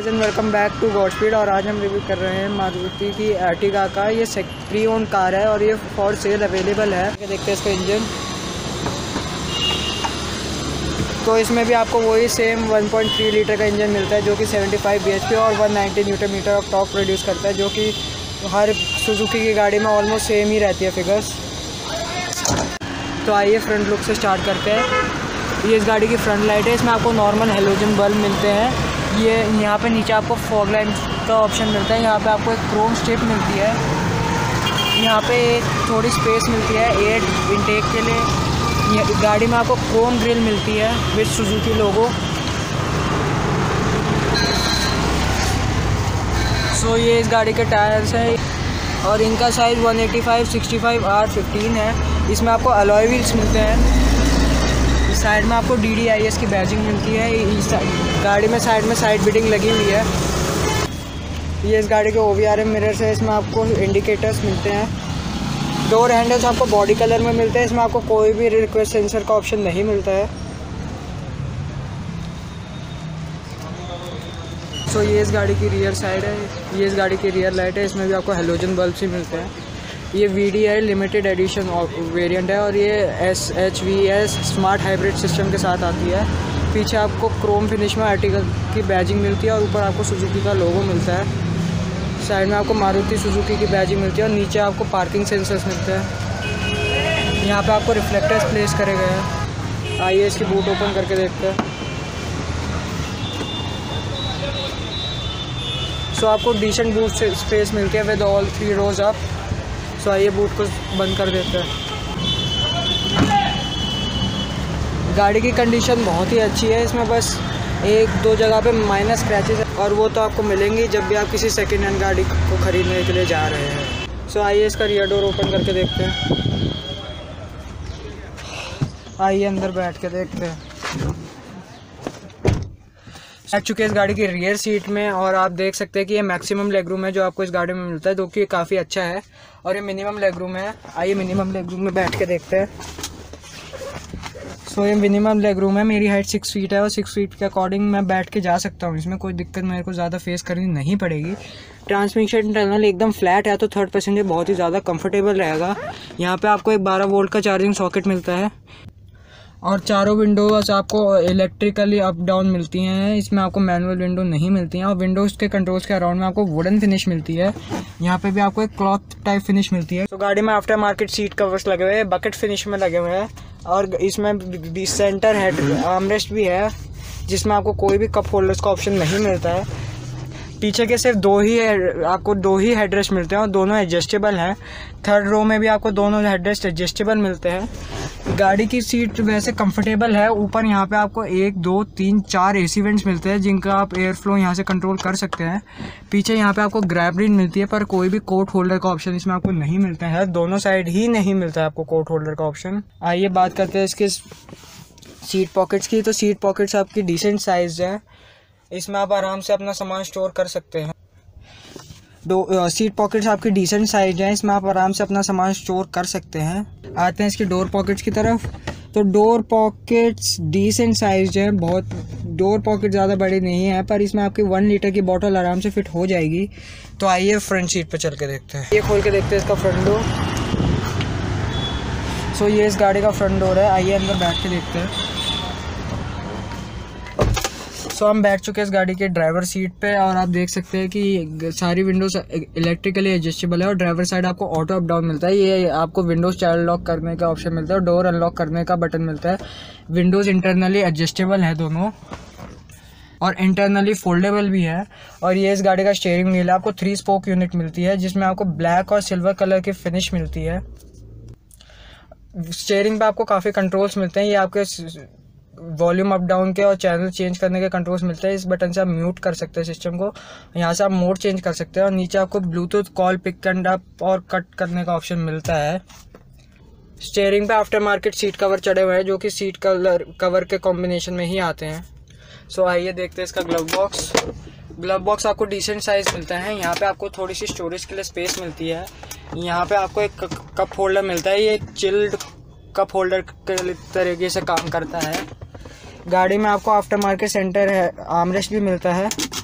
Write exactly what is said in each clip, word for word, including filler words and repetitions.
Guys and welcome back to GotSpeed। और आज हम रिव्यू कर रहे हैं मारुति की अर्टिगा का। ये प्री ओन कार है और ये फॉर सेल अवेलेबल है। देखते हैं इसका इंजन। तो इसमें भी आपको वही same one point three litre का इंजन मिलता है जो कि seventy five B H P और one ninety newton metre of torque produce करता है, जो कि हर सुजुकी की गाड़ी में ऑलमोस्ट सेम ही रहती है फिगर्स। तो आइए फ्रंट लुक से स्टार्ट करते हैं। ये इस गाड़ी की फ्रंट लाइट है। इसमें आपको नॉर्मल हेलोजन बल्ब मिलते हैं। ये यहाँ पे नीचे आपको फॉग लाइट का ऑप्शन मिलता है। यहाँ पे आपको एक क्रोम स्ट्रिप मिलती है। यहाँ पे एक थोड़ी स्पेस मिलती है एयर इनटेक के लिए। ये गाड़ी में आपको क्रोम ग्रिल मिलती है विद सुजुकी लोगो। सो ये इस गाड़ी के टायर्स हैं और इनका size one eighty five sixty five R fifteen है। इसमें आपको अलॉय व्हील्स मिलते हैं। साइड में आपको डी डी आई एस की बैजिंग मिलती है। इस गाड़ी में साइड में साइड बिडिंग लगी हुई है। ये इस गाड़ी के O V R M mirrors है। इसमें आपको इंडिकेटर्स मिलते हैं। डोर हैंडल्स आपको बॉडी कलर में मिलते हैं। इसमें आपको कोई भी रिक्वेस्ट सेंसर का ऑप्शन नहीं मिलता है। सो ये इस गाड़ी की रियर साइड है। ये इस गाड़ी की रियर लाइट है। इसमें भी आपको हेलोजन बल्ब ही मिलते हैं। ये V D I limited edition variant है और ये S H V S smart hybrid system के साथ आती है। पीछे आपको क्रोम फिनिश में अर्टिगा की बैजिंग मिलती है और ऊपर आपको सुजुकी का लोगो मिलता है। साइड में आपको मारुति सुजुकी की बैजिंग मिलती है और नीचे आपको पार्किंग सेंसर्स मिलते हैं। यहाँ पे आपको रिफ्लेक्टर्स प्लेस करे गए हैं। आइए इसकी बूट ओपन करके देखते हैं। सो आपको डिसेंट बूट स्पेस मिलती है with all three rows up. तो आइए बूट को बंद कर देते हैं। गाड़ी की कंडीशन बहुत ही अच्छी है। इसमें बस एक दो जगह पे माइनर स्क्रैचेस है और वो तो आपको मिलेंगी जब भी आप किसी सेकेंड हैंड गाड़ी को ख़रीदने के लिए जा रहे हैं। सो आइए इसका रियर डोर ओपन करके देखते हैं। आइए अंदर बैठ के देखते हैं। बैठ चुके हैं इस गाड़ी की रियर सीट में और आप देख सकते हैं कि ये मैक्सिमम लेग रूम है जो आपको इस गाड़ी में मिलता है, जो कि काफ़ी अच्छा है। और ये मिनिमम लेग रूम है। आइए मिनिमम लेग रूम में बैठ के देखते हैं। सो so, ये मिनिमम लेग रूम है। मेरी हाइट सिक्स फीट है और सिक्स फीट के अकॉर्डिंग मैं बैठ के जा सकता हूँ। इसमें कोई दिक्कत मेरे को ज़्यादा फेस करनी नहीं पड़ेगी। ट्रांसमिशन टनल एकदम फ्लैट है तो थर्ड पैसेंजर बहुत ही ज़्यादा कंफर्टेबल रहेगा। यहाँ पे आपको एक बारह वोल्ट का चार्जिंग सॉकेट मिलता है और चारों विंडोज आपको इलेक्ट्रिकली अप डाउन मिलती हैं। इसमें आपको मैनुअल विंडो नहीं मिलती हैं और विंडोज़ के कंट्रोल्स के अराउंड में आपको वुडन फिनिश मिलती है। यहाँ पे भी आपको एक क्लॉथ टाइप फिनिश मिलती है। तो गाड़ी में आफ्टर मार्केट सीट कवर्स लगे हुए हैं, बकेट फिनिश में लगे हुए हैं और इसमें सेंटर हेड आर्मरेस्ट भी है जिसमें आपको कोई भी कप होल्डर्स का ऑप्शन नहीं मिलता है। पीछे के सिर्फ दो ही आपको दो ही हेडरेस्ट मिलते हैं और दोनों एडजस्टेबल हैं। थर्ड रो में भी आपको दोनों हेडरेस्ट एडजस्टेबल मिलते हैं। गाड़ी की सीट वैसे कंफर्टेबल है। ऊपर यहाँ पे आपको एक दो तीन चार एसी वेंट्स मिलते हैं जिनका आप एयर फ्लो यहाँ से कंट्रोल कर सकते हैं। पीछे यहाँ पे आपको ग्रैब रिन मिलती है पर कोई भी कोट होल्डर का ऑप्शन इसमें आपको नहीं मिलता है। दोनों साइड ही नहीं मिलता है आपको कोट होल्डर का ऑप्शन। आइए बात करते हैं इसके सीट पॉकेट्स की। तो सीट पॉकेट्स आपकी डिसेंट साइज है। इसमें आप आराम से अपना सामान स्टोर कर सकते हैं। दो सीट पॉकेट्स आपकी डिसेंट साइज है। इसमें आप आराम से अपना सामान स्टोर कर सकते हैं। आते हैं इसके डोर पॉकेट्स की तरफ। तो डोर पॉकेट्स डिसेंट साइज है। बहुत डोर पॉकेट ज़्यादा बड़ी नहीं है पर इसमें आपकी वन लीटर की बोतल आराम से फिट हो जाएगी। तो आइए फ्रंट सीट पे चल के देखते हैं। ये खोल के देखते हैं इसका फ्रंट डोर। सो ये इस गाड़ी का फ्रंट डोर है। आइए अंदर बैठ के देखते हैं। सो so, हम बैठ चुके हैं इस गाड़ी के ड्राइवर सीट पे और आप देख सकते हैं कि सारी विंडोज इलेक्ट्रिकली एडजस्टेबल है और ड्राइवर साइड आपको ऑटो अप डाउन मिलता है। ये आपको विंडोज चाइल्ड लॉक करने का ऑप्शन मिलता है और डोर अनलॉक करने का बटन मिलता है। विंडोज इंटरनली एडजस्टेबल है दोनों और इंटरनली फोल्डेबल भी है। और ये इस गाड़ी का स्टीयरिंग व्हील है। आपको थ्री स्पोक यूनिट मिलती है जिसमें आपको ब्लैक और सिल्वर कलर की फिनिश मिलती है। स्टीयरिंग पे आपको काफ़ी कंट्रोल्स मिलते हैं। ये आपके वॉल्यूम अप डाउन के और चैनल चेंज करने के कंट्रोल्स मिलते हैं। इस बटन से आप म्यूट कर सकते हैं सिस्टम को। यहाँ से आप मोड चेंज कर सकते हैं और नीचे आपको Bluetooth call pick and up और कट करने का ऑप्शन मिलता है। स्टीयरिंग पे आफ्टर मार्केट सीट कवर चढ़े हुए हैं जो कि सीट कलर कवर के कॉम्बिनेशन में ही आते हैं। सो आइए देखते हैं इसका ग्लव बॉक्स। ग्लव बॉक्स आपको डिसेंट साइज मिलता है। यहाँ पे आपको थोड़ी सी स्टोरेज के लिए स्पेस मिलती है। यहाँ पे आपको एक कप होल्डर मिलता है। ये एक चिल्ड कप होल्डर के तरीके से काम करता है। गाड़ी में आपको आफ्टर मार्केट सेंटर है आर्मरेस्ट भी मिलता है।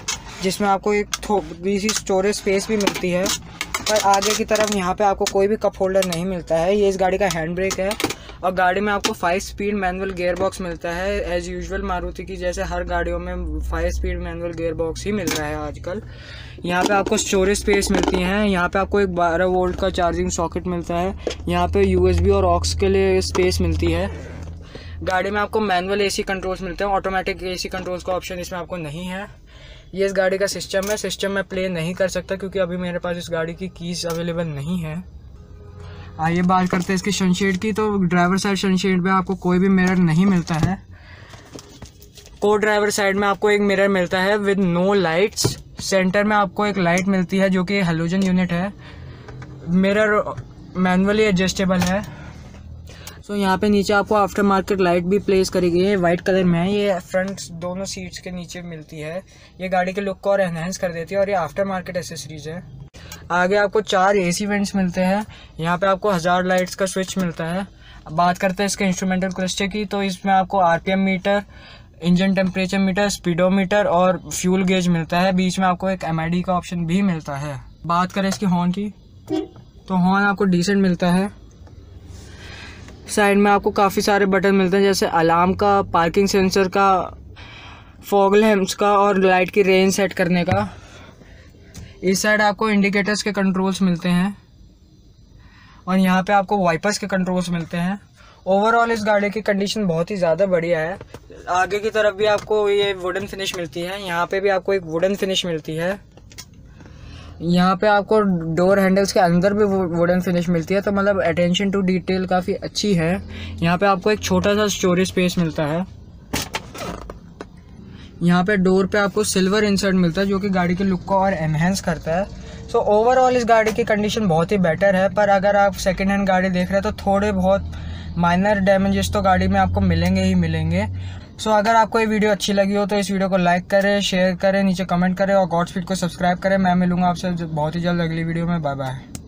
जिसमें आपको एक थोड़ी सी स्टोरेज स्पेस भी मिलती है। पर आगे की तरफ यहाँ पे आपको कोई भी कप होल्डर नहीं मिलता है। ये इस गाड़ी का हैंड ब्रेक है और गाड़ी में आपको five speed manual gear box मिलता है। एज यूजुअल मारुति की जैसे हर गाड़ियों में five speed manual gear box ही मिल रहा है आजकल। यहाँ पे आपको स्टोरेज स्पेस मिलती हैं। यहाँ पे आपको एक बारह वोल्ट का चार्जिंग सॉकेट मिलता है। यहाँ पे यूएसबी और ऑक्स के लिए स्पेस मिलती है। गाड़ी में आपको मैनुअल एसी कंट्रोल्स मिलते हैं, ऑटोमेटिक एसी कंट्रोल्स का ऑप्शन इसमें आपको नहीं है। ये इस गाड़ी का सिस्टम है। सिस्टम मैं प्ले नहीं कर सकता क्योंकि अभी मेरे पास इस गाड़ी की कीज़ अवेलेबल नहीं है। आइए बात करते हैं इसकी सनशेड की। तो ड्राइवर साइड सनशेड में आपको कोई भी मिरर नहीं मिलता है। को ड्राइवर साइड में आपको एक मिरर मिलता है विद नो लाइट्स। सेंटर में आपको एक लाइट मिलती है जो कि हेलोजन यूनिट है। मिरर मैनुअली एडजस्टेबल है। सो so, यहाँ पे नीचे आपको आफ्टर मार्केट लाइट भी प्लेस करी गई है, वाइट कलर में है। ये फ्रंट दोनों सीट्स के नीचे मिलती है। ये गाड़ी के लुक को और एनहेंस कर देती है और ये आफ्टर मार्केट एसेसरीज है। आगे आपको चार एसी वेंट्स मिलते हैं। यहाँ पे आपको हज़ार लाइट्स का स्विच मिलता है। अब बात करते हैं इसके इंस्ट्रूमेंटल क्लस्टर की। तो इसमें आपको RPM meter, engine temperature meter, speedometer और फ्यूल गेज मिलता है। बीच में आपको एक एमआईडी का ऑप्शन भी मिलता है। बात करें इसकी हॉर्न की तो हॉर्न आपको डिसेंट मिलता है। साइड में आपको काफ़ी सारे बटन मिलते हैं जैसे अलार्म का, पार्किंग सेंसर का, फॉग लैंप्स का और लाइट की रेंज सेट करने का। इस साइड आपको इंडिकेटर्स के कंट्रोल्स मिलते हैं और यहाँ पे आपको वाइपर्स के कंट्रोल्स मिलते हैं। ओवरऑल इस गाड़ी की कंडीशन बहुत ही ज़्यादा बढ़िया है। आगे की तरफ भी आपको ये वुडन फिनिश मिलती है। यहाँ पे भी आपको एक वुडन फिनिश मिलती है। यहाँ पे आपको डोर हैंडल्स के अंदर भी वुडन फिनिश मिलती है। तो मतलब अटेंशन टू डिटेल काफ़ी अच्छी है। यहाँ पे आपको एक छोटा सा स्टोरेज स्पेस मिलता है। यहाँ पे डोर पे आपको सिल्वर इंसर्ट मिलता है जो कि गाड़ी के लुक को और एनहेंस करता है। सो ओवरऑल इस गाड़ी की कंडीशन बहुत ही बेटर है। पर अगर आप सेकेंड हैंड गाड़ी देख रहे हैं तो थोड़े बहुत माइनर डैमेजेस तो गाड़ी में आपको मिलेंगे ही मिलेंगे। सो so, अगर आपको ये वीडियो अच्छी लगी हो तो इस वीडियो को लाइक करें, शेयर करें, नीचे कमेंट करें और गॉडस्पीड को सब्सक्राइब करें। मैं मिलूंगा आपसे बहुत ही जल्द अगली वीडियो में। Bye bye.